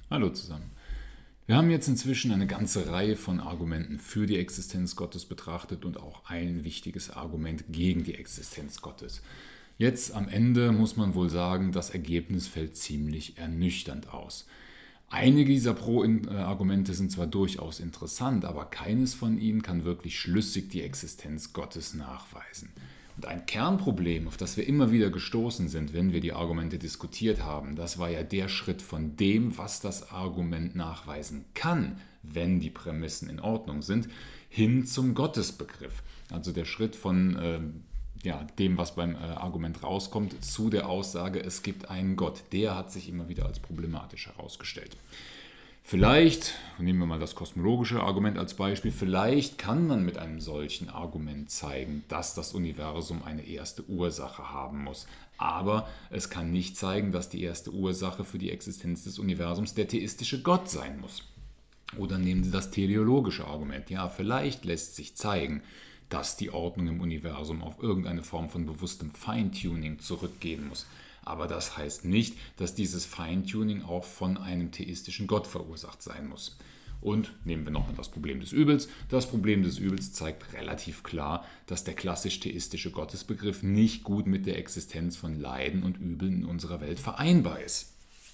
Hallo zusammen. Wir haben jetzt inzwischen eine ganze Reihe von Argumenten für die Existenz Gottes betrachtet und auch ein wichtiges Argument gegen die Existenz Gottes. Jetzt am Ende muss man wohl sagen, das Ergebnis fällt ziemlich ernüchternd aus. Einige dieser Pro-Argumente sind zwar durchaus interessant, aber keines von ihnen kann wirklich schlüssig die Existenz Gottes nachweisen. Und ein Kernproblem, auf das wir immer wieder gestoßen sind, wenn wir die Argumente diskutiert haben, das war ja der Schritt von dem, was das Argument nachweisen kann, wenn die Prämissen in Ordnung sind, hin zum Gottesbegriff. Also der Schritt von dem, was beim Argument rauskommt, zu der Aussage, es gibt einen Gott. Der hat sich immer wieder als problematisch herausgestellt. Vielleicht, nehmen wir mal das kosmologische Argument als Beispiel, vielleicht kann man mit einem solchen Argument zeigen, dass das Universum eine erste Ursache haben muss. Aber es kann nicht zeigen, dass die erste Ursache für die Existenz des Universums der theistische Gott sein muss. Oder nehmen Sie das teleologische Argument. Ja, vielleicht lässt sich zeigen, dass die Ordnung im Universum auf irgendeine Form von bewusstem Feintuning zurückgehen muss. Aber das heißt nicht, dass dieses Feintuning auch von einem theistischen Gott verursacht sein muss. Und nehmen wir nochmal das Problem des Übels. Das Problem des Übels zeigt relativ klar, dass der klassisch theistische Gottesbegriff nicht gut mit der Existenz von Leiden und Übeln in unserer Welt vereinbar ist.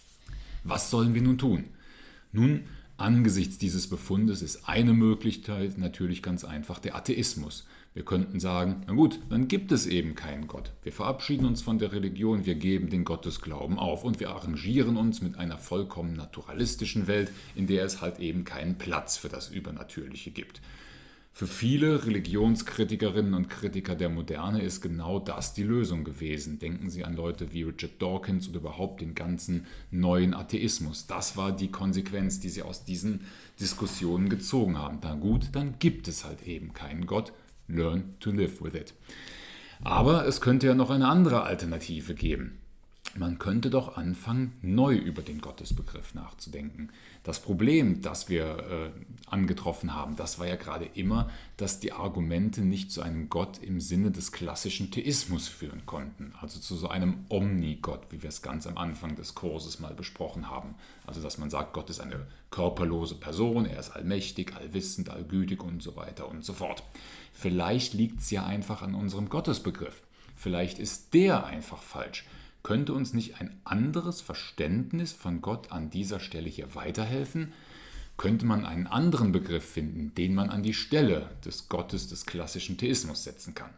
Was sollen wir nun tun? Nun, angesichts dieses Befundes ist eine Möglichkeit natürlich ganz einfach der Atheismus. Wir könnten sagen, na gut, dann gibt es eben keinen Gott. Wir verabschieden uns von der Religion, wir geben den Gottesglauben auf und wir arrangieren uns mit einer vollkommen naturalistischen Welt, in der es halt eben keinen Platz für das Übernatürliche gibt. Für viele Religionskritikerinnen und Kritiker der Moderne ist genau das die Lösung gewesen. Denken Sie an Leute wie Richard Dawkins oder überhaupt den ganzen neuen Atheismus. Das war die Konsequenz, die sie aus diesen Diskussionen gezogen haben. Na gut, dann gibt es halt eben keinen Gott. Learn to live with it. Aber es könnte ja noch eine andere Alternative geben. Man könnte doch anfangen, neu über den Gottesbegriff nachzudenken. Das Problem, das wir angetroffen haben, das war ja gerade immer, dass die Argumente nicht zu einem Gott im Sinne des klassischen Theismus führen konnten. Also zu so einem Omnigott, wie wir es ganz am Anfang des Kurses mal besprochen haben. Also dass man sagt, Gott ist eine körperlose Person, er ist allmächtig, allwissend, allgütig und so weiter und so fort. Vielleicht liegt es ja einfach an unserem Gottesbegriff. Vielleicht ist der einfach falsch. Könnte uns nicht ein anderes Verständnis von Gott an dieser Stelle hier weiterhelfen? Könnte man einen anderen Begriff finden, den man an die Stelle des Gottes des klassischen Theismus setzen kann?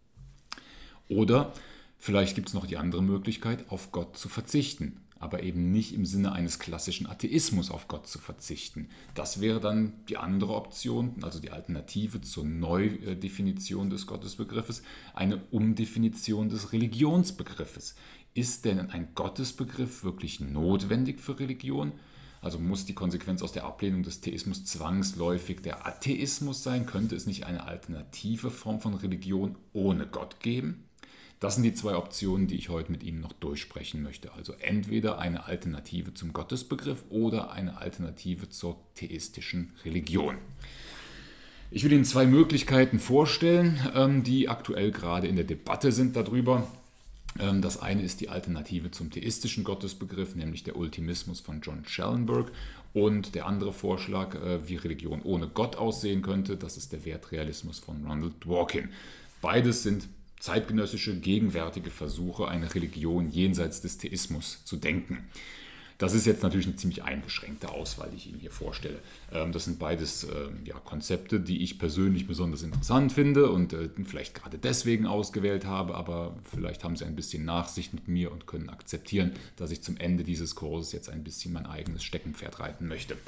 Oder vielleicht gibt es noch die andere Möglichkeit, auf Gott zu verzichten, aber eben nicht im Sinne eines klassischen Atheismus auf Gott zu verzichten. Das wäre dann die andere Option, also die Alternative zur Neudefinition des Gottesbegriffes, eine Umdefinition des Religionsbegriffes. Ist denn ein Gottesbegriff wirklich notwendig für Religion? Also muss die Konsequenz aus der Ablehnung des Theismus zwangsläufig der Atheismus sein? Könnte es nicht eine alternative Form von Religion ohne Gott geben? Das sind die zwei Optionen, die ich heute mit Ihnen noch durchsprechen möchte. Also entweder eine Alternative zum Gottesbegriff oder eine Alternative zur theistischen Religion. Ich will Ihnen zwei Möglichkeiten vorstellen, die aktuell gerade in der Debatte sind darüber. Das eine ist die Alternative zum theistischen Gottesbegriff, nämlich der Ultimismus von John Schellenberg. Und der andere Vorschlag, wie Religion ohne Gott aussehen könnte, das ist der Wertrealismus von Ronald Dworkin. Beides sind zeitgenössische, gegenwärtige Versuche, eine Religion jenseits des Theismus zu denken. Das ist jetzt natürlich eine ziemlich eingeschränkte Auswahl, die ich Ihnen hier vorstelle. Das sind beides Konzepte, die ich persönlich besonders interessant finde und vielleicht gerade deswegen ausgewählt habe, aber vielleicht haben Sie ein bisschen Nachsicht mit mir und können akzeptieren, dass ich zum Ende dieses Kurses jetzt ein bisschen mein eigenes Steckenpferd reiten möchte.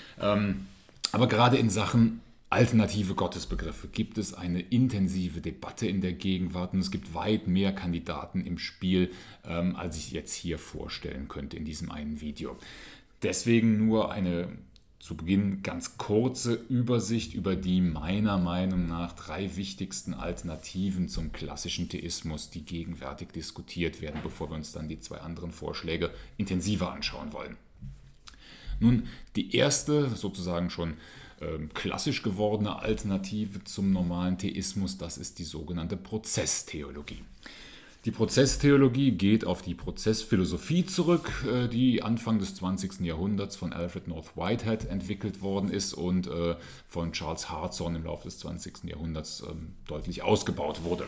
Aber gerade in Sachen alternative Gottesbegriffe gibt es eine intensive Debatte in der Gegenwart und es gibt weit mehr Kandidaten im Spiel, als ich jetzt hier vorstellen könnte in diesem einen Video. Deswegen nur eine zu Beginn ganz kurze Übersicht über die meiner Meinung nach 3 wichtigsten Alternativen zum klassischen Theismus, die gegenwärtig diskutiert werden, bevor wir uns dann die 2 anderen Vorschläge intensiver anschauen wollen. Nun, die erste, sozusagen schon klassisch gewordene Alternative zum normalen Theismus, das ist die sogenannte Prozesstheologie. Die Prozesstheologie geht auf die Prozessphilosophie zurück, die Anfang des 20. Jahrhunderts von Alfred North Whitehead entwickelt worden ist und von Charles Hartshorne im Laufe des 20. Jahrhunderts deutlich ausgebaut wurde.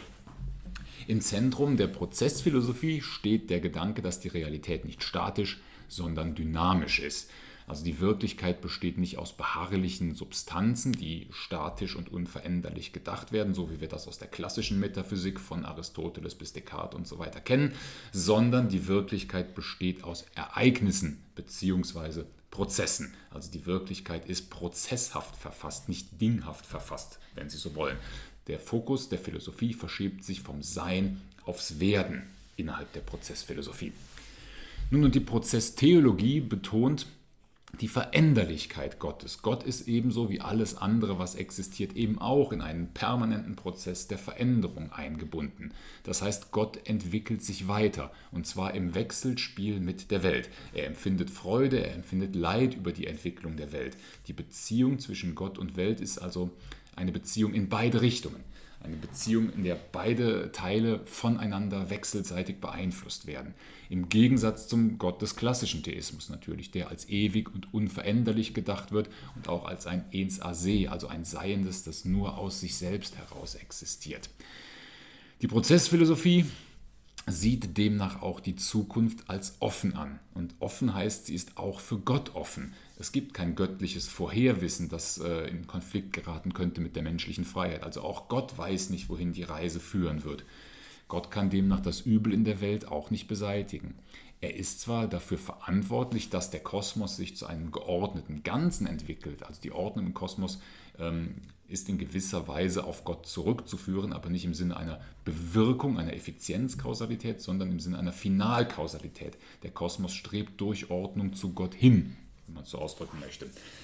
Im Zentrum der Prozessphilosophie steht der Gedanke, dass die Realität nicht statisch, sondern dynamisch ist. Also die Wirklichkeit besteht nicht aus beharrlichen Substanzen, die statisch und unveränderlich gedacht werden, so wie wir das aus der klassischen Metaphysik von Aristoteles bis Descartes und so weiter kennen, sondern die Wirklichkeit besteht aus Ereignissen bzw. Prozessen. Also die Wirklichkeit ist prozesshaft verfasst, nicht dinghaft verfasst, wenn Sie so wollen. Der Fokus der Philosophie verschiebt sich vom Sein aufs Werden innerhalb der Prozessphilosophie. Nun, und die Prozesstheologie betont die Veränderlichkeit Gottes. Gott ist ebenso wie alles andere, was existiert, eben auch in einen permanenten Prozess der Veränderung eingebunden. Das heißt, Gott entwickelt sich weiter, und zwar im Wechselspiel mit der Welt. Er empfindet Freude, er empfindet Leid über die Entwicklung der Welt. Die Beziehung zwischen Gott und Welt ist also eine Beziehung in beide Richtungen. Eine Beziehung, in der beide Teile voneinander wechselseitig beeinflusst werden. Im Gegensatz zum Gott des klassischen Theismus natürlich, der als ewig und unveränderlich gedacht wird und auch als ein Ens a se, also ein Seiendes, das nur aus sich selbst heraus existiert. Die Prozessphilosophie sieht demnach auch die Zukunft als offen an. Und offen heißt, sie ist auch für Gott offen. Es gibt kein göttliches Vorherwissen, das in Konflikt geraten könnte mit der menschlichen Freiheit. Also auch Gott weiß nicht, wohin die Reise führen wird. Gott kann demnach das Übel in der Welt auch nicht beseitigen. Er ist zwar dafür verantwortlich, dass der Kosmos sich zu einem geordneten Ganzen entwickelt. Also die Ordnung im Kosmos ist in gewisser Weise auf Gott zurückzuführen, aber nicht im Sinne einer Bewirkung, einer Effizienzkausalität, sondern im Sinne einer Finalkausalität. Der Kosmos strebt durch Ordnung zu Gott hin, wenn man es so ausdrücken möchte.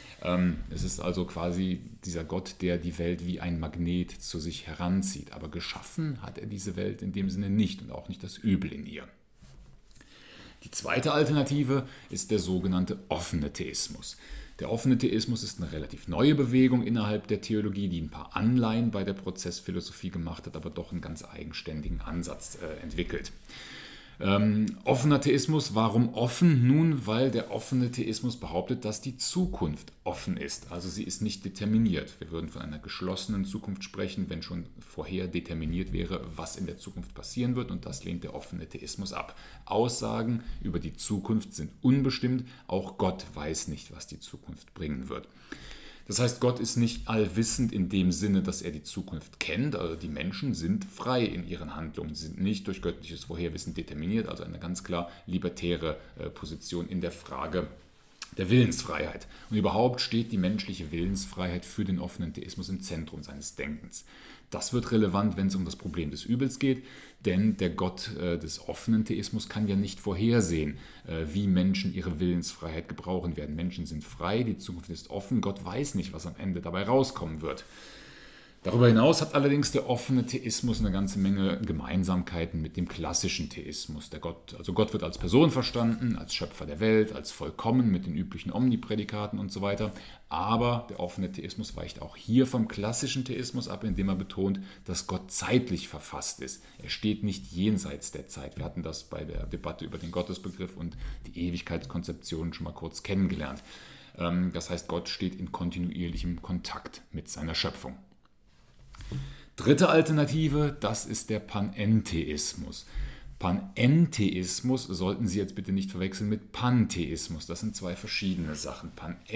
Es ist also quasi dieser Gott, der die Welt wie ein Magnet zu sich heranzieht. Aber geschaffen hat er diese Welt in dem Sinne nicht und auch nicht das Übel in ihr. Die zweite Alternative ist der sogenannte offene Theismus. Der offene Theismus ist eine relativ neue Bewegung innerhalb der Theologie, die ein paar Anleihen bei der Prozessphilosophie gemacht hat, aber doch einen ganz eigenständigen Ansatz entwickelt. Offener Theismus, warum offen? Nun, weil der offene Theismus behauptet, dass die Zukunft offen ist. Also sie ist nicht determiniert. Wir würden von einer geschlossenen Zukunft sprechen, wenn schon vorher determiniert wäre, was in der Zukunft passieren wird. Und das lehnt der offene Theismus ab. Aussagen über die Zukunft sind unbestimmt. Auch Gott weiß nicht, was die Zukunft bringen wird. Das heißt, Gott ist nicht allwissend in dem Sinne, dass er die Zukunft kennt. Also die Menschen sind frei in ihren Handlungen, sie sind nicht durch göttliches Vorherwissen determiniert, also eine ganz klar libertäre Position in der Frage der Willensfreiheit. Und überhaupt steht die menschliche Willensfreiheit für den offenen Theismus im Zentrum seines Denkens. Das wird relevant, wenn es um das Problem des Übels geht, denn der Gott des offenen Theismus kann ja nicht vorhersehen, wie Menschen ihre Willensfreiheit gebrauchen werden. Menschen sind frei, die Zukunft ist offen, Gott weiß nicht, was am Ende dabei rauskommen wird. Darüber hinaus hat allerdings der offene Theismus eine ganze Menge Gemeinsamkeiten mit dem klassischen Theismus. Gott wird als Person verstanden, als Schöpfer der Welt, als vollkommen mit den üblichen Omniprädikaten und so weiter. Aber der offene Theismus weicht auch hier vom klassischen Theismus ab, indem er betont, dass Gott zeitlich verfasst ist. Er steht nicht jenseits der Zeit. Wir hatten das bei der Debatte über den Gottesbegriff und die Ewigkeitskonzeption schon mal kurz kennengelernt. Das heißt, Gott steht in kontinuierlichem Kontakt mit seiner Schöpfung. Dritte Alternative, das ist der Panentheismus. Panentheismus sollten Sie jetzt bitte nicht verwechseln mit Pantheismus. Das sind zwei verschiedene Sachen.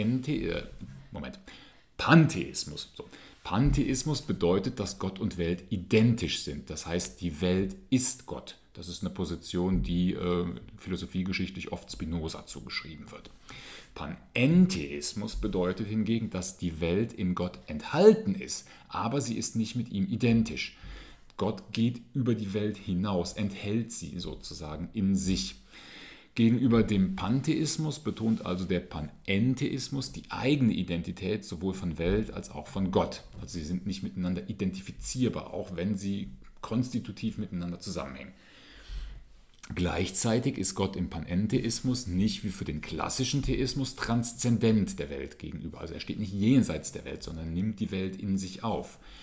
Pantheismus. So. Pantheismus bedeutet, dass Gott und Welt identisch sind. Das heißt, die Welt ist Gott. Das ist eine Position, die philosophiegeschichtlich oft Spinoza zugeschrieben wird. Panentheismus bedeutet hingegen, dass die Welt in Gott enthalten ist, aber sie ist nicht mit ihm identisch. Gott geht über die Welt hinaus, enthält sie sozusagen in sich. Gegenüber dem Pantheismus betont also der Panentheismus die eigene Identität sowohl von Welt als auch von Gott. Also sie sind nicht miteinander identifizierbar, auch wenn sie konstitutiv miteinander zusammenhängen. Gleichzeitig ist Gott im Panentheismus nicht wie für den klassischen Theismus transzendent der Welt gegenüber. Also er steht nicht jenseits der Welt, sondern nimmt die Welt in sich auf.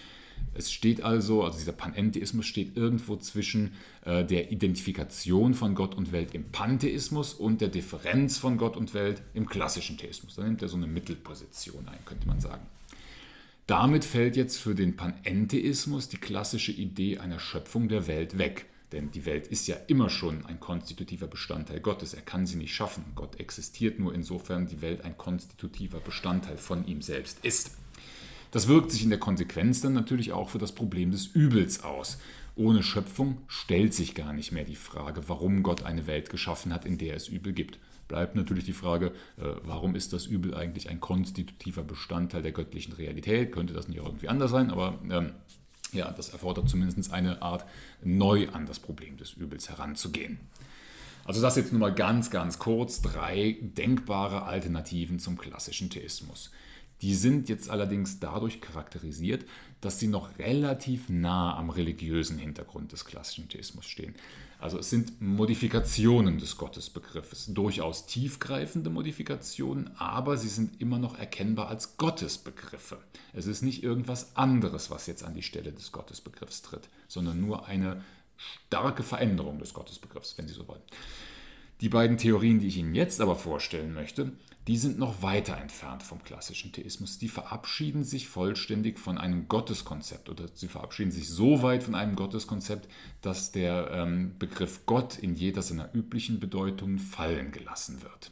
Es steht also dieser Panentheismus steht irgendwo zwischen der Identifikation von Gott und Welt im Pantheismus und der Differenz von Gott und Welt im klassischen Theismus. Da nimmt er so eine Mittelposition ein, könnte man sagen. Damit fällt jetzt für den Panentheismus die klassische Idee einer Schöpfung der Welt weg. Denn die Welt ist ja immer schon ein konstitutiver Bestandteil Gottes. Er kann sie nicht schaffen. Gott existiert nur insofern die Welt ein konstitutiver Bestandteil von ihm selbst ist. Das wirkt sich in der Konsequenz dann natürlich auch für das Problem des Übels aus. Ohne Schöpfung stellt sich gar nicht mehr die Frage, warum Gott eine Welt geschaffen hat, in der es Übel gibt. Bleibt natürlich die Frage, warum ist das Übel eigentlich ein konstitutiver Bestandteil der göttlichen Realität? Könnte das nicht auch irgendwie anders sein? Aber ja, das erfordert zumindest eine Art, neu an das Problem des Übels heranzugehen. Also das jetzt nur mal ganz, ganz kurz 3 denkbare Alternativen zum klassischen Theismus. Die sind jetzt allerdings dadurch charakterisiert, dass sie noch relativ nah am religiösen Hintergrund des klassischen Theismus stehen. Also es sind Modifikationen des Gottesbegriffes, durchaus tiefgreifende Modifikationen, aber sie sind immer noch erkennbar als Gottesbegriffe. Es ist nicht irgendwas anderes, was jetzt an die Stelle des Gottesbegriffs tritt, sondern nur eine starke Veränderung des Gottesbegriffs, wenn Sie so wollen. Die beiden Theorien, die ich Ihnen jetzt aber vorstellen möchte, die sind noch weiter entfernt vom klassischen Theismus. Die verabschieden sich vollständig von einem Gotteskonzept oder sie verabschieden sich so weit von einem Gotteskonzept, dass der Begriff Gott in jeder seiner üblichen Bedeutungen fallen gelassen wird.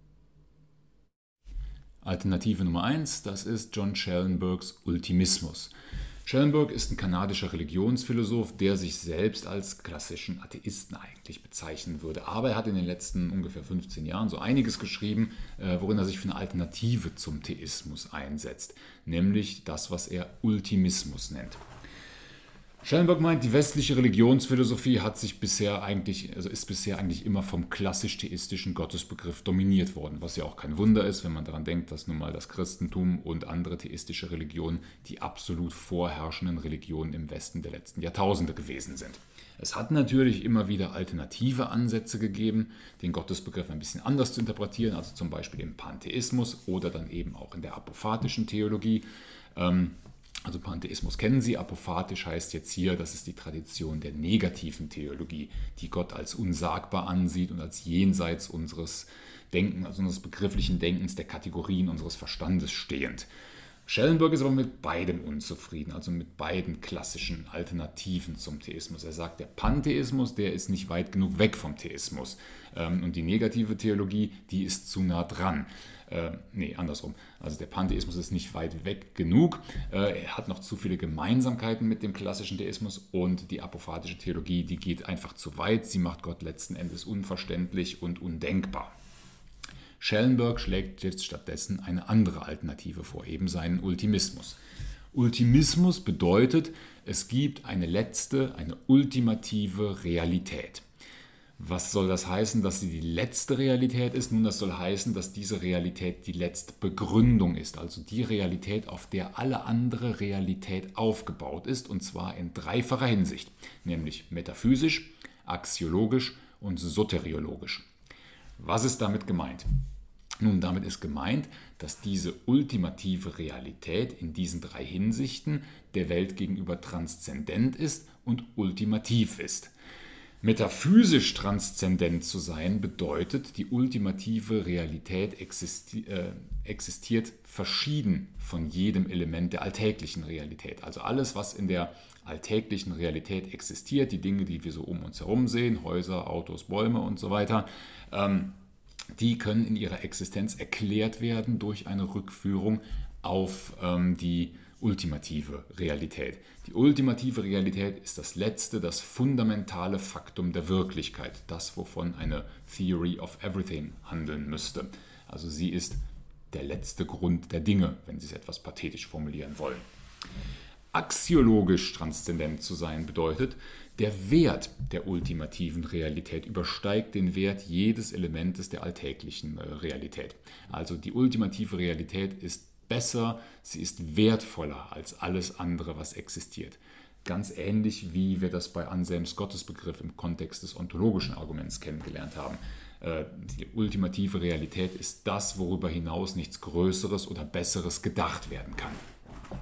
Alternative Nummer 1, das ist John Schellenbergs Ultimismus. Schellenberg ist ein kanadischer Religionsphilosoph, der sich selbst als klassischen Atheisten eigentlich bezeichnen würde. Aber er hat in den letzten ungefähr 15 Jahren so einiges geschrieben, worin er sich für eine Alternative zum Theismus einsetzt. Nämlich das, was er Ultimismus nennt. Schellenberg meint, die westliche Religionsphilosophie ist bisher eigentlich immer vom klassisch-theistischen Gottesbegriff dominiert worden, was ja auch kein Wunder ist, wenn man daran denkt, dass nun mal das Christentum und andere theistische Religionen die absolut vorherrschenden Religionen im Westen der letzten Jahrtausende gewesen sind. Es hat natürlich immer wieder alternative Ansätze gegeben, den Gottesbegriff ein bisschen anders zu interpretieren, also zum Beispiel im Pantheismus oder dann eben auch in der apophatischen Theologie. Also Pantheismus kennen Sie, apophatisch heißt jetzt hier, das ist die Tradition der negativen Theologie, die Gott als unsagbar ansieht und als jenseits unseres Denkens, also unseres begrifflichen Denkens, der Kategorien unseres Verstandes stehend. Schellenberg ist aber mit beidem unzufrieden, also mit beiden klassischen Alternativen zum Theismus. Er sagt, der Pantheismus, der ist nicht weit genug weg vom Theismus und die negative Theologie, die ist zu nah dran. Andersrum. Also der Pantheismus ist nicht weit weg genug. Er hat noch zu viele Gemeinsamkeiten mit dem klassischen Theismus und die apophatische Theologie, die geht einfach zu weit. Sie macht Gott letzten Endes unverständlich und undenkbar. Schellenberg schlägt jetzt stattdessen eine andere Alternative vor, eben seinen Ultimismus. Ultimismus bedeutet, es gibt eine letzte, eine ultimative Realität. Was soll das heißen, dass sie die letzte Realität ist? Nun, das soll heißen, dass diese Realität die letzte Begründung ist, also die Realität, auf der alle andere Realität aufgebaut ist, und zwar in dreifacher Hinsicht, nämlich metaphysisch, axiologisch und soteriologisch. Was ist damit gemeint? Nun, damit ist gemeint, dass diese ultimative Realität in diesen 3 Hinsichten der Welt gegenüber transzendent ist und ultimativ ist. Metaphysisch transzendent zu sein bedeutet, die ultimative Realität existiert verschieden von jedem Element der alltäglichen Realität. Also alles, was in der alltäglichen Realität existiert, die Dinge, die wir so um uns herum sehen, Häuser, Autos, Bäume und so weiter, die können in ihrer Existenz erklärt werden durch eine Rückführung auf die ultimative Realität. Die ultimative Realität ist das letzte, das fundamentale Faktum der Wirklichkeit, das, wovon eine Theory of Everything handeln müsste. Also sie ist der letzte Grund der Dinge, wenn Sie es etwas pathetisch formulieren wollen. Axiologisch transzendent zu sein bedeutet, der Wert der ultimativen Realität übersteigt den Wert jedes Elementes der alltäglichen Realität. Also die ultimative Realität ist besser, sie ist wertvoller als alles andere, was existiert. Ganz ähnlich wie wir das bei Anselms Gottesbegriff im Kontext des ontologischen Arguments kennengelernt haben. Die ultimative Realität ist das, worüber hinaus nichts Größeres oder Besseres gedacht werden kann.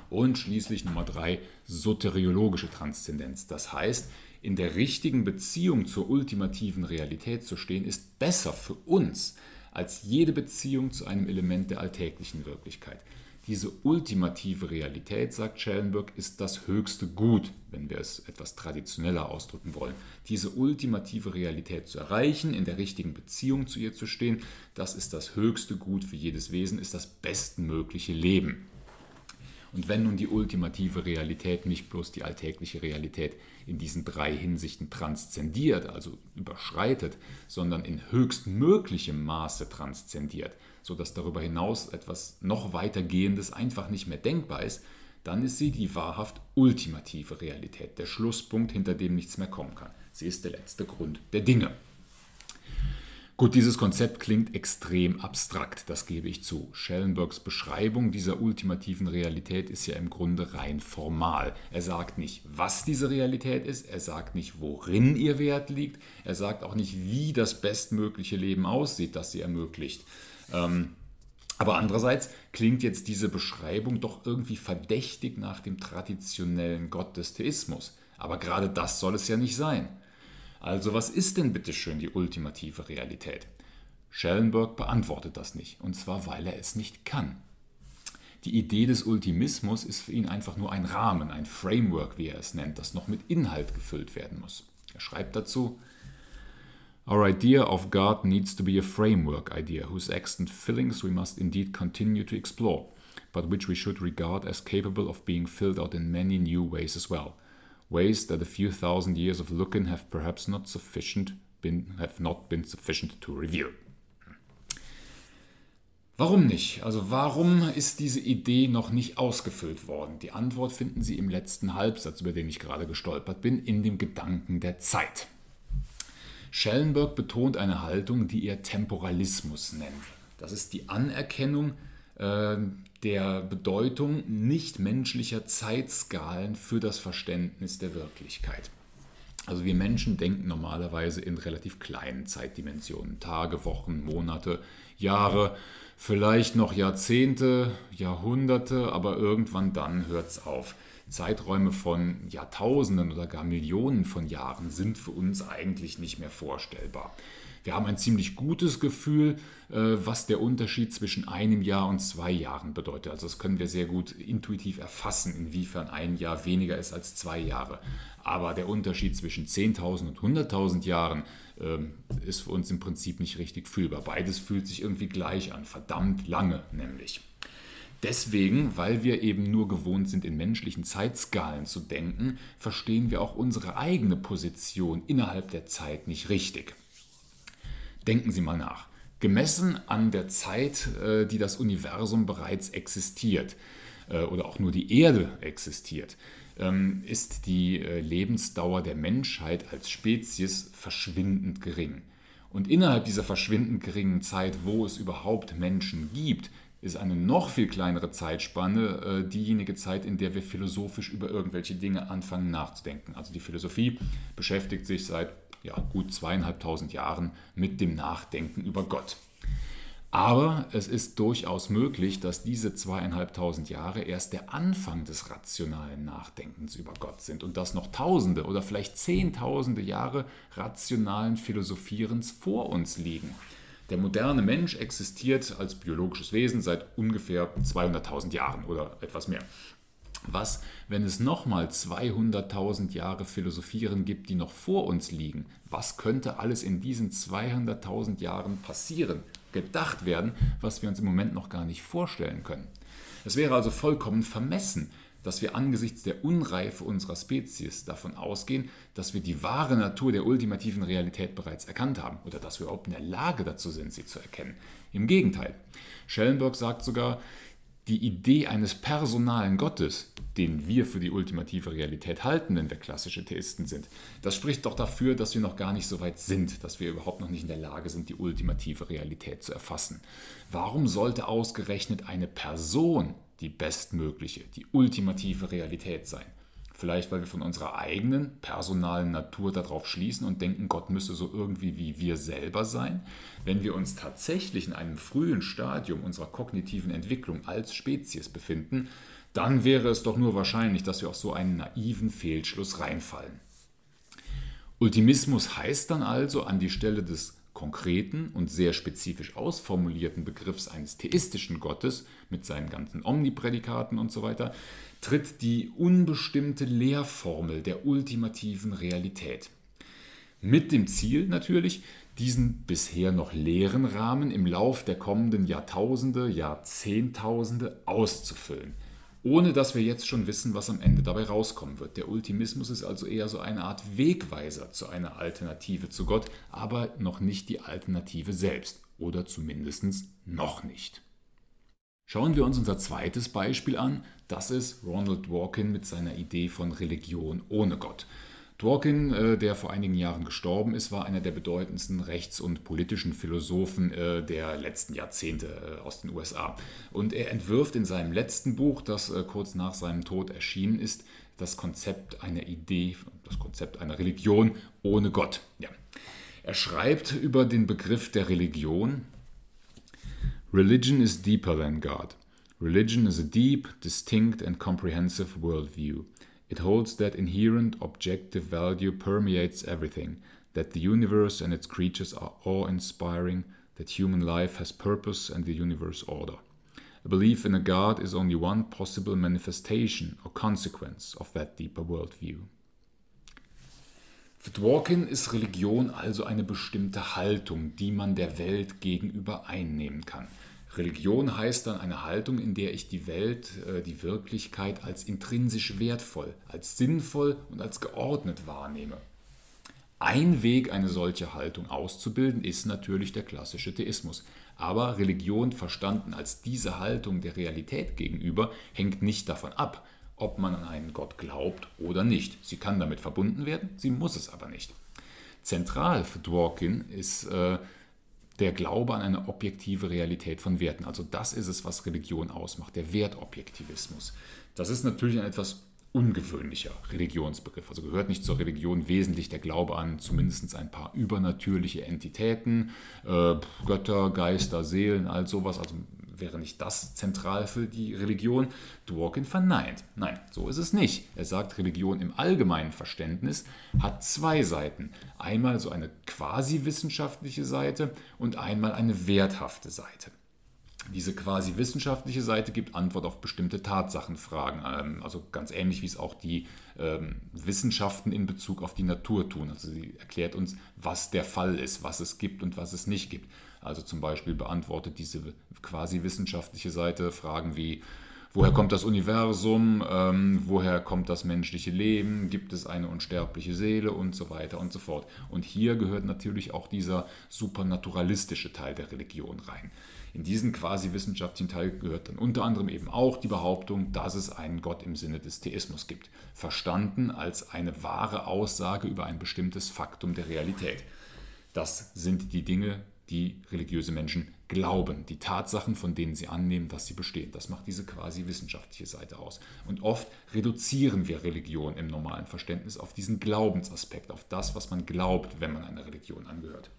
Und schließlich Nummer 3, soteriologische Transzendenz. Das heißt, in der richtigen Beziehung zur ultimativen Realität zu stehen, ist besser für uns als jede Beziehung zu einem Element der alltäglichen Wirklichkeit. Diese ultimative Realität, sagt Schellenberg, ist das höchste Gut, wenn wir es etwas traditioneller ausdrücken wollen. Diese ultimative Realität zu erreichen, in der richtigen Beziehung zu ihr zu stehen, das ist das höchste Gut für jedes Wesen, ist das bestmögliche Leben. Und wenn nun die ultimative Realität nicht bloß die alltägliche Realität in diesen 3 Hinsichten transzendiert, also überschreitet, sondern in höchstmöglichem Maße transzendiert, sodass darüber hinaus etwas noch weitergehendes einfach nicht mehr denkbar ist, dann ist sie die wahrhaft ultimative Realität, der Schlusspunkt, hinter dem nichts mehr kommen kann. Sie ist der letzte Grund der Dinge. Gut, dieses Konzept klingt extrem abstrakt, das gebe ich zu. Schellenbergs Beschreibung dieser ultimativen Realität ist ja im Grunde rein formal. Er sagt nicht, was diese Realität ist, er sagt nicht, worin ihr Wert liegt, er sagt auch nicht, wie das bestmögliche Leben aussieht, das sie ermöglicht. Aber andererseits klingt jetzt diese Beschreibung doch irgendwie verdächtig nach dem traditionellen Gott des Theismus. Aber gerade das soll es ja nicht sein. Also was ist denn bitteschön die ultimative Realität? Schellenberg beantwortet das nicht, und zwar weil er es nicht kann. Die Idee des Ultimismus ist für ihn einfach nur ein Rahmen, ein Framework, wie er es nennt, das noch mit Inhalt gefüllt werden muss. Er schreibt dazu: Our idea of God needs to be a framework idea, whose acts and feelings we must indeed continue to explore, but which we should regard as capable of being filled out in many new ways as well. Ways that a few thousand years of looking have perhaps not been sufficient to reveal. Warum nicht? Also warum ist diese Idee noch nicht ausgefüllt worden? Die Antwort finden Sie im letzten Halbsatz, über den ich gerade gestolpert bin, in dem Gedanken der Zeit. Schellenberg betont eine Haltung, die er Temporalismus nennt. Das ist die Anerkennung der Bedeutung nichtmenschlicher Zeitskalen für das Verständnis der Wirklichkeit. Also wir Menschen denken normalerweise in relativ kleinen Zeitdimensionen. Tage, Wochen, Monate, Jahre, vielleicht noch Jahrzehnte, Jahrhunderte, aber irgendwann dann hört es auf. Zeiträume von Jahrtausenden oder gar Millionen von Jahren sind für uns eigentlich nicht mehr vorstellbar. Wir haben ein ziemlich gutes Gefühl, was der Unterschied zwischen einem Jahr und 2 Jahren bedeutet. Also das können wir sehr gut intuitiv erfassen, inwiefern ein Jahr weniger ist als 2 Jahre. Aber der Unterschied zwischen 10.000 und 100.000 Jahren ist für uns im Prinzip nicht richtig fühlbar. Beides fühlt sich irgendwie gleich an, verdammt lange nämlich. Deswegen, weil wir eben nur gewohnt sind, in menschlichen Zeitskalen zu denken, verstehen wir auch unsere eigene Position innerhalb der Zeit nicht richtig. Denken Sie mal nach. Gemessen an der Zeit, die das Universum bereits existiert oder auch nur die Erde existiert, ist die Lebensdauer der Menschheit als Spezies verschwindend gering. Und innerhalb dieser verschwindend geringen Zeit, wo es überhaupt Menschen gibt, ist eine noch viel kleinere Zeitspanne diejenige Zeit, in der wir philosophisch über irgendwelche Dinge anfangen nachzudenken. Also die Philosophie beschäftigt sich seit gut 2.500 Jahren mit dem Nachdenken über Gott. Aber es ist durchaus möglich, dass diese 2.500 Jahre erst der Anfang des rationalen Nachdenkens über Gott sind und dass noch Tausende oder vielleicht Zehntausende Jahre rationalen Philosophierens vor uns liegen. Der moderne Mensch existiert als biologisches Wesen seit ungefähr 200.000 Jahren oder etwas mehr. Was, wenn es nochmal 200.000 Jahre Philosophieren gibt, die noch vor uns liegen? Was könnte alles in diesen 200.000 Jahren passieren, gedacht werden, was wir uns im Moment noch gar nicht vorstellen können? Es wäre also vollkommen vermessen, dass wir angesichts der Unreife unserer Spezies davon ausgehen, dass wir die wahre Natur der ultimativen Realität bereits erkannt haben oder dass wir überhaupt in der Lage dazu sind, sie zu erkennen. Im Gegenteil. Schellenberg sagt sogar, die Idee eines personalen Gottes, den wir für die ultimative Realität halten, wenn wir klassische Theisten sind, das spricht doch dafür, dass wir noch gar nicht so weit sind, dass wir überhaupt noch nicht in der Lage sind, die ultimative Realität zu erfassen. Warum sollte ausgerechnet eine Person die bestmögliche, die ultimative Realität sein? Vielleicht, weil wir von unserer eigenen personalen Natur darauf schließen und denken, Gott müsse so irgendwie wie wir selber sein. Wenn wir uns tatsächlich in einem frühen Stadium unserer kognitiven Entwicklung als Spezies befinden, dann wäre es doch nur wahrscheinlich, dass wir auf so einen naiven Fehlschluss reinfallen. Ultimismus heißt dann also, an die Stelle des konkreten und sehr spezifisch ausformulierten Begriffs eines theistischen Gottes mit seinen ganzen Omniprädikaten und so weiter, tritt die unbestimmte Lehrformel der ultimativen Realität. Mit dem Ziel natürlich, diesen bisher noch leeren Rahmen im Lauf der kommenden Jahrtausende, Jahrzehntausende auszufüllen. Ohne dass wir jetzt schon wissen, was am Ende dabei rauskommen wird. Der Ultimismus ist also eher so eine Art Wegweiser zu einer Alternative zu Gott, aber noch nicht die Alternative selbst. Oder zumindest noch nicht. Schauen wir uns unser zweites Beispiel an. Das ist Ronald Dworkin mit seiner Idee von Religion ohne Gott. Dworkin, der vor einigen Jahren gestorben ist, war einer der bedeutendsten rechts- und politischen Philosophen der letzten Jahrzehnte aus den USA. Und er entwirft in seinem letzten Buch, das kurz nach seinem Tod erschienen ist, das Konzept einer Idee, das Konzept einer Religion ohne Gott. Ja. Er schreibt über den Begriff der Religion: Religion is deeper than God. Religion is a deep, distinct and comprehensive worldview. It holds that inherent objective value permeates everything, that the universe and its creatures are awe-inspiring, that human life has purpose and the universe order. A belief in a God is only one possible manifestation or consequence of that deeper worldview. Für Dworkin ist Religion also eine bestimmte Haltung, die man der Welt gegenüber einnehmen kann. Religion heißt dann eine Haltung, in der ich die Welt, die Wirklichkeit als intrinsisch wertvoll, als sinnvoll und als geordnet wahrnehme. Ein Weg, eine solche Haltung auszubilden, ist natürlich der klassische Theismus. Aber Religion, verstanden als diese Haltung der Realität gegenüber, hängt nicht davon ab, ob man an einen Gott glaubt oder nicht. Sie kann damit verbunden werden, sie muss es aber nicht. Zentral für Dworkin ist der Glaube an eine objektive Realität von Werten. Also das ist es, was Religion ausmacht, der Wertobjektivismus. Das ist natürlich ein etwas ungewöhnlicher Religionsbegriff. Also gehört nicht zur Religion wesentlich der Glaube an zumindest ein paar übernatürliche Entitäten, Götter, Geister, Seelen, all sowas. Also wäre nicht das zentral für die Religion. Dworkin verneint. Nein, so ist es nicht. Er sagt, Religion im allgemeinen Verständnis hat zwei Seiten. Einmal so eine quasi wissenschaftliche Seite und einmal eine werthafte Seite. Diese quasi wissenschaftliche Seite gibt Antwort auf bestimmte Tatsachenfragen, also ganz ähnlich wie es auch die Wissenschaften in Bezug auf die Natur tun. Also sie erklärt uns, was der Fall ist, was es gibt und was es nicht gibt. Also zum Beispiel beantwortet diese quasi wissenschaftliche Seite Fragen wie: Woher kommt das Universum? Woher kommt das menschliche Leben? Gibt es eine unsterbliche Seele? Und so weiter und so fort. Und hier gehört natürlich auch dieser supernaturalistische Teil der Religion rein. In diesen quasi wissenschaftlichen Teil gehört dann unter anderem eben auch die Behauptung, dass es einen Gott im Sinne des Theismus gibt. Verstanden als eine wahre Aussage über ein bestimmtes Faktum der Realität. Das sind die Dinge, die religiöse Menschen glauben, die Tatsachen, von denen sie annehmen, dass sie bestehen. Das macht diese quasi wissenschaftliche Seite aus. Und oft reduzieren wir Religion im normalen Verständnis auf diesen Glaubensaspekt, auf das, was man glaubt, wenn man einer Religion angehört.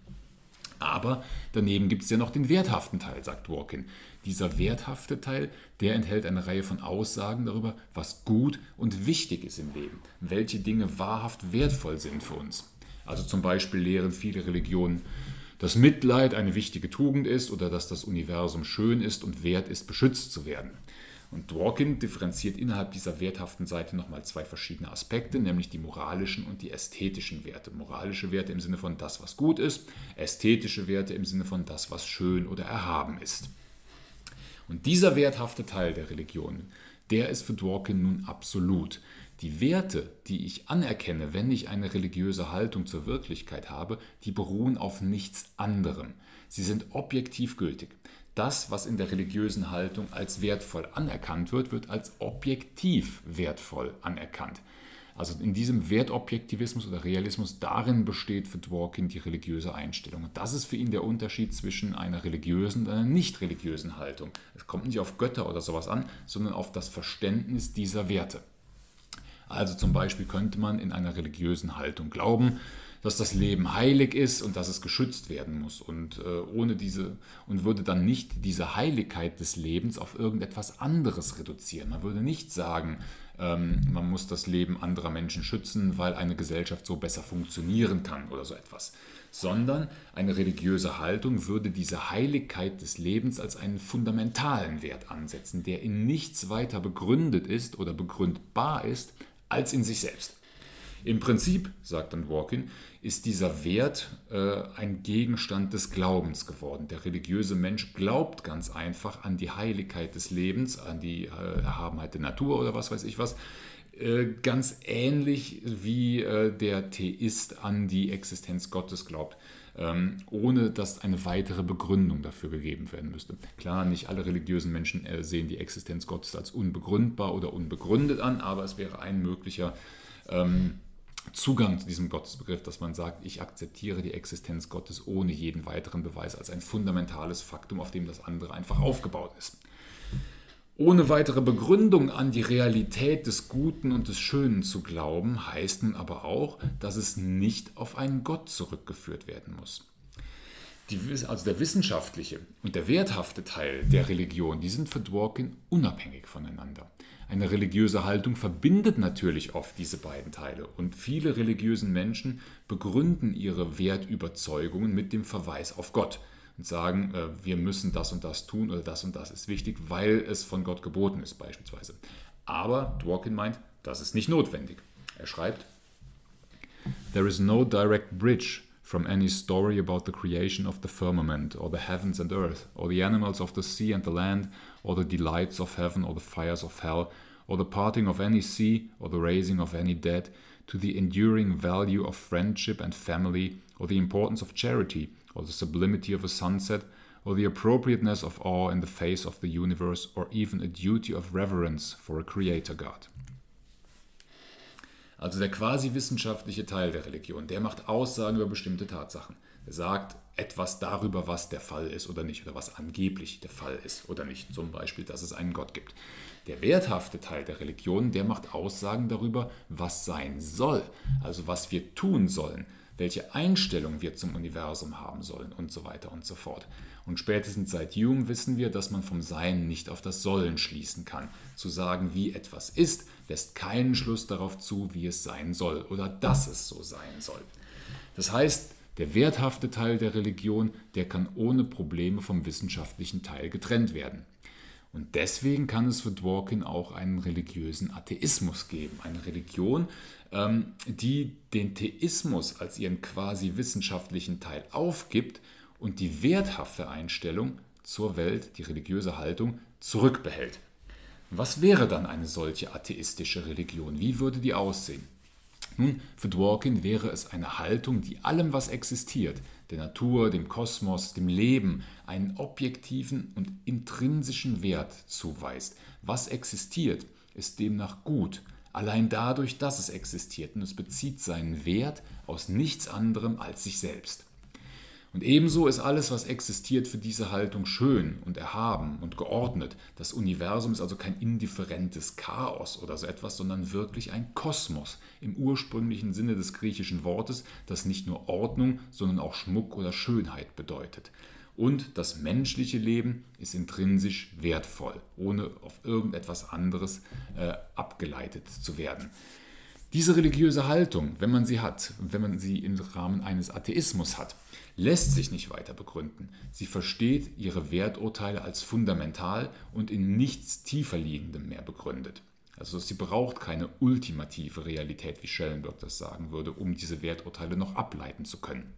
Aber daneben gibt es ja noch den werthaften Teil, sagt Dworkin. Dieser werthafte Teil, der enthält eine Reihe von Aussagen darüber, was gut und wichtig ist im Leben, welche Dinge wahrhaft wertvoll sind für uns. Also zum Beispiel lehren viele Religionen, dass Mitleid eine wichtige Tugend ist oder dass das Universum schön ist und wert ist, beschützt zu werden. Und Dworkin differenziert innerhalb dieser werthaften Seite nochmal zwei verschiedene Aspekte, nämlich die moralischen und die ästhetischen Werte. Moralische Werte im Sinne von das, was gut ist, ästhetische Werte im Sinne von das, was schön oder erhaben ist. Und dieser werthafte Teil der Religion, der ist für Dworkin nun absolut. Die Werte, die ich anerkenne, wenn ich eine religiöse Haltung zur Wirklichkeit habe, die beruhen auf nichts anderem. Sie sind objektiv gültig. Das, was in der religiösen Haltung als wertvoll anerkannt wird, wird als objektiv wertvoll anerkannt. Also in diesem Wertobjektivismus oder Realismus, darin besteht für Dworkin die religiöse Einstellung. Und das ist für ihn der Unterschied zwischen einer religiösen und einer nicht religiösen Haltung. Es kommt nicht auf Götter oder sowas an, sondern auf das Verständnis dieser Werte. Also zum Beispiel könnte man in einer religiösen Haltung glauben, dass das Leben heilig ist und dass es geschützt werden muss und würde dann nicht diese Heiligkeit des Lebens auf irgendetwas anderes reduzieren. Man würde nicht sagen, man muss das Leben anderer Menschen schützen, weil eine Gesellschaft so besser funktionieren kann oder so etwas, sondern eine religiöse Haltung würde diese Heiligkeit des Lebens als einen fundamentalen Wert ansetzen, der in nichts weiter begründet ist oder begründbar ist als in sich selbst. Im Prinzip, sagt dann Dworkin, ist dieser Wert ein Gegenstand des Glaubens geworden. Der religiöse Mensch glaubt ganz einfach an die Heiligkeit des Lebens, an die Erhabenheit der Natur oder was weiß ich was, ganz ähnlich wie der Theist an die Existenz Gottes glaubt, ohne dass eine weitere Begründung dafür gegeben werden müsste. Klar, nicht alle religiösen Menschen sehen die Existenz Gottes als unbegründbar oder unbegründet an, aber es wäre ein möglicher Zugang zu diesem Gottesbegriff, dass man sagt, ich akzeptiere die Existenz Gottes ohne jeden weiteren Beweis als ein fundamentales Faktum, auf dem das andere einfach aufgebaut ist. Ohne weitere Begründung an die Realität des Guten und des Schönen zu glauben, heißt nun aber auch, dass es nicht auf einen Gott zurückgeführt werden muss. Also der wissenschaftliche und der werthafte Teil der Religion, die sind für Dworkin unabhängig voneinander. Eine religiöse Haltung verbindet natürlich oft diese beiden Teile und viele religiösen Menschen begründen ihre Wertüberzeugungen mit dem Verweis auf Gott und sagen, wir müssen das und das tun oder das und das ist wichtig, weil es von Gott geboten ist beispielsweise. Aber Dworkin meint, das ist nicht notwendig. Er schreibt, "There is no direct bridge from any story about the creation of the firmament, or the heavens and earth, or the animals of the sea and the land, or the delights of heaven, or the fires of hell, or the parting of any sea, or the raising of any dead, to the enduring value of friendship and family, or the importance of charity, or the sublimity of a sunset, or the appropriateness of awe in the face of the universe, or even a duty of reverence for a creator God." Also der quasi wissenschaftliche Teil der Religion, der macht Aussagen über bestimmte Tatsachen. Er sagt etwas darüber, was der Fall ist oder nicht, oder was angeblich der Fall ist oder nicht. Zum Beispiel, dass es einen Gott gibt. Der werthafte Teil der Religion, der macht Aussagen darüber, was sein soll, also was wir tun sollen, welche Einstellung wir zum Universum haben sollen und so weiter und so fort. Und spätestens seit Hume wissen wir, dass man vom Sein nicht auf das Sollen schließen kann. Zu sagen, wie etwas ist, lässt keinen Schluss darauf zu, wie es sein soll oder dass es so sein soll. Das heißt, der werthafte Teil der Religion, der kann ohne Probleme vom wissenschaftlichen Teil getrennt werden. Und deswegen kann es für Dworkin auch einen religiösen Atheismus geben. Eine Religion, die den Theismus als ihren quasi wissenschaftlichen Teil aufgibt und die werthafte Einstellung zur Welt, die religiöse Haltung, zurückbehält. Was wäre dann eine solche atheistische Religion? Wie würde die aussehen? Nun, für Dworkin wäre es eine Haltung, die allem, was existiert, der Natur, dem Kosmos, dem Leben, einen objektiven und intrinsischen Wert zuweist. Was existiert, ist demnach gut, allein dadurch, dass es existiert, und es bezieht seinen Wert aus nichts anderem als sich selbst. Und ebenso ist alles, was existiert, für diese Haltung schön und erhaben und geordnet. Das Universum ist also kein indifferentes Chaos oder so etwas, sondern wirklich ein Kosmos im ursprünglichen Sinne des griechischen Wortes, das nicht nur Ordnung, sondern auch Schmuck oder Schönheit bedeutet. Und das menschliche Leben ist intrinsisch wertvoll, ohne auf irgendetwas anderes abgeleitet zu werden. Diese religiöse Haltung, wenn man sie hat, wenn man sie im Rahmen eines Atheismus hat, lässt sich nicht weiter begründen. Sie versteht ihre Werturteile als fundamental und in nichts tiefer liegendem mehr begründet. Also sie braucht keine ultimative Realität, wie Schellenberg das sagen würde, um diese Werturteile noch ableiten zu können.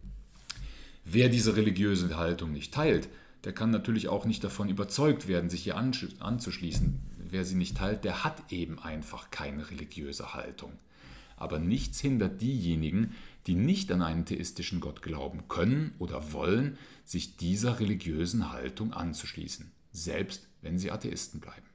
Wer diese religiöse Haltung nicht teilt, der kann natürlich auch nicht davon überzeugt werden, sich ihr anzuschließen. Wer sie nicht teilt, der hat eben einfach keine religiöse Haltung. Aber nichts hindert diejenigen, die nicht an einen theistischen Gott glauben können oder wollen, sich dieser religiösen Haltung anzuschließen, selbst wenn sie Atheisten bleiben.